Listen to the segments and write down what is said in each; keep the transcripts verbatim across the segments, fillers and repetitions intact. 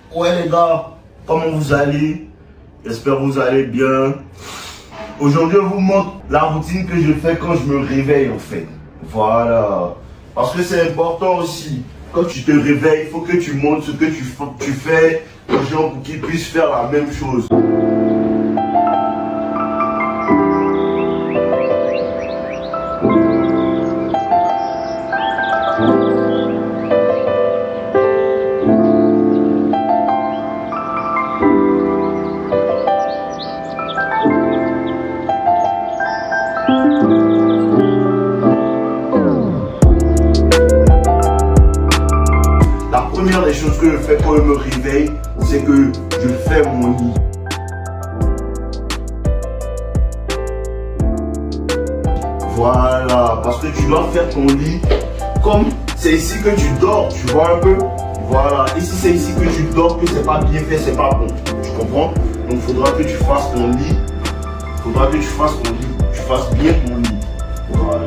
Ouais les gars, comment vous allez? J'espère que vous allez bien. Aujourd'hui, je vous montre la routine que je fais quand je me réveille en fait. Voilà. Parce que c'est important aussi. Quand tu te réveilles, il faut que tu montres ce que tu, tu fais aux gens pour qu'ils puissent faire la même chose. La première des choses que je fais quand je me réveille, c'est que je fais mon lit. Voilà, parce que tu dois faire ton lit comme c'est ici que tu dors, tu vois un peu. Voilà, et si c'est ici que tu dors, que c'est pas bien fait, c'est pas bon. Tu comprends? Donc il faudra que tu fasses ton lit. Il faudra que tu fasses ton lit. Tu fasses bien ton lit. Voilà.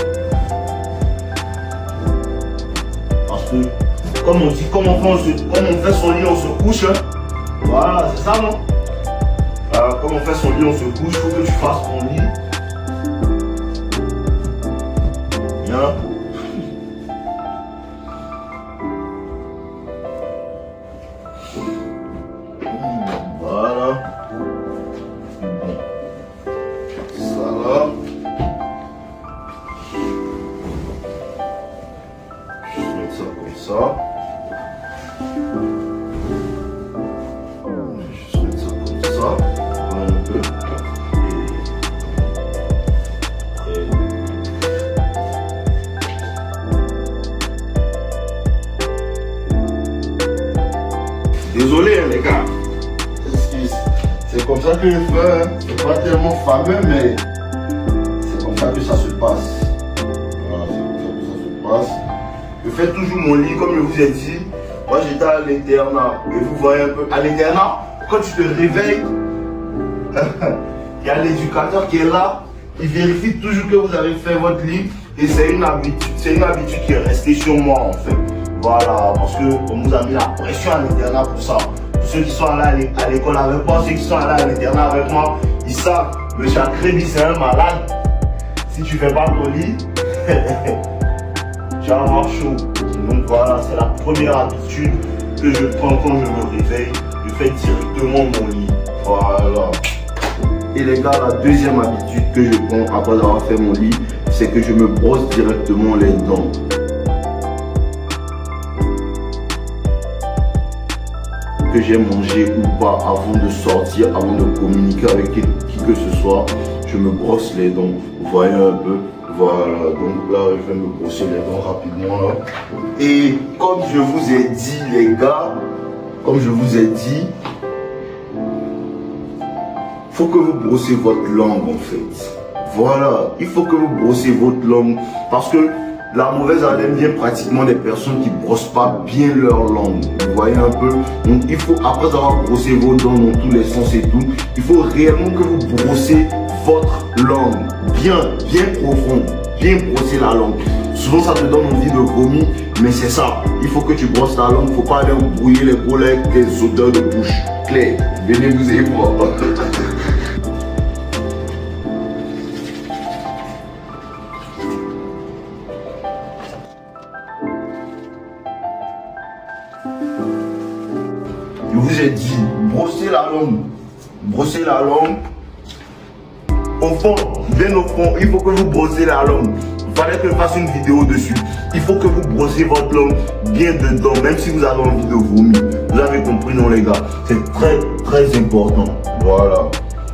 Parce que Comme on dit, comme on, fait, on se, comme on fait son lit, on se couche. Hein. Voilà, c'est ça, non? Voilà, comme on fait son lit, on se couche. Il faut que tu fasses ton lit. Bien. Voilà. Ça là. Je vais mettre ça comme ça. Je vais juste mettre ça comme ça. Voilà un peu. Et... Et... Désolé hein, les gars. C'est comme ça que je fais. Hein. C'est pas tellement fameux, mais c'est comme ça que ça se passe. Voilà, c'est comme ça que ça se passe. Je fais toujours mon lit, comme je vous ai dit. Moi, j'étais à l'internat. Et vous voyez un peu, à l'internat, quand tu te réveilles, il y a l'éducateur qui est là. Il vérifie toujours que vous avez fait votre lit. Et c'est une habitude, c'est une habitude qui est restée sur moi, en fait. Voilà, parce qu'on nous a mis la pression à l'internat pour ça. Pour ceux qui sont allés à l'école avec moi, ceux qui sont allés à l'internat avec moi, ils savent, le Chakrebi, c'est un malade. Si tu fais pas ton lit, tu vas avoir chaud. Donc voilà, c'est la première habitude que je prends quand je me réveille. Je fais directement mon lit. Voilà. Et les gars, la deuxième habitude que je prends après avoir fait mon lit, c'est que je me brosse directement les dents. Que j'ai mangé ou pas avant de sortir, avant de communiquer avec qui, qui que ce soit, je me brosse les dents. Vous voyez un peu. Voilà, donc là je vais me brosser les dents rapidement là. Et comme je vous ai dit les gars, comme je vous ai dit, faut que vous brossez votre langue en fait. Voilà, il faut que vous brossez votre langue parce que la mauvaise haleine vient pratiquement des personnes qui ne brossent pas bien leur langue. Vous voyez un peu. Donc il faut, après avoir brossé vos dents dans tous les sens et tout, il faut réellement que vous brossez votre langue. Bien, bien profond. Bien brosser la langue. Souvent ça te donne envie de vomir, mais c'est ça. Il faut que tu brosses ta langue. Il ne faut pas aller embrouiller les collègues avec des odeurs de bouche. Claire, venez vous aider moi. Je vous ai dit, brossez la langue, brossez la langue, au fond, bien au fond, il faut que vous brossez la langue. Il fallait que je fasse une vidéo dessus. Il faut que vous brossez votre langue bien dedans, même si vous avez envie de vomir. Vous avez compris, non les gars? C'est très très important. Voilà.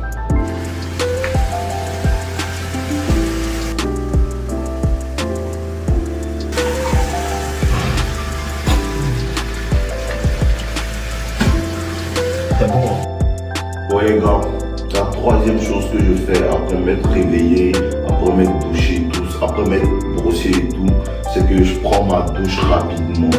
C'est bon. Bon les gars, la troisième chose que je fais après m'être réveillé, après m'être douché, tout, après m'être brossé et tout, c'est que je prends ma douche rapidement.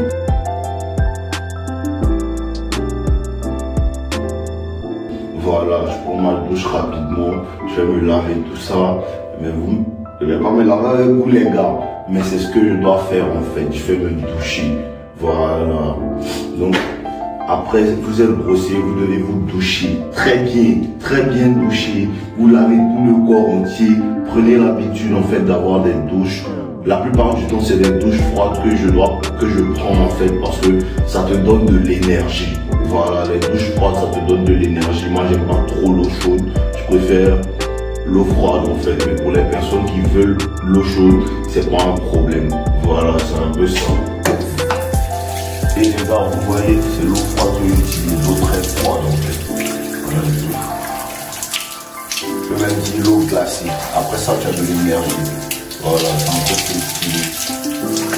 Voilà, je prends ma douche rapidement, je vais me laver tout ça. Mais vous, je ne vais pas me laver avec vous les gars, mais c'est ce que je dois faire en fait, je vais me doucher. Voilà. Donc, après vous êtes brossé, vous devez vous doucher. Très bien, très bien doucher. Vous lavez tout le corps entier. Prenez l'habitude en fait d'avoir des douches. La plupart du temps, c'est des douches froides que je dois, que je prends en fait parce que ça te donne de l'énergie. Voilà, les douches froides, ça te donne de l'énergie. Moi, j'aime pas trop l'eau chaude. Je préfère l'eau froide en fait. Mais pour les personnes qui veulent l'eau chaude, c'est pas un problème. Voilà, c'est un peu ça. Et les gars, vous voyez, c'est l'eau froide que j'utilise, l'eau très froide en fait. Voilà, je peux même dire l'eau glacée. Après ça, tu as de l'énergie. Voilà, c'est un peu plus stylé.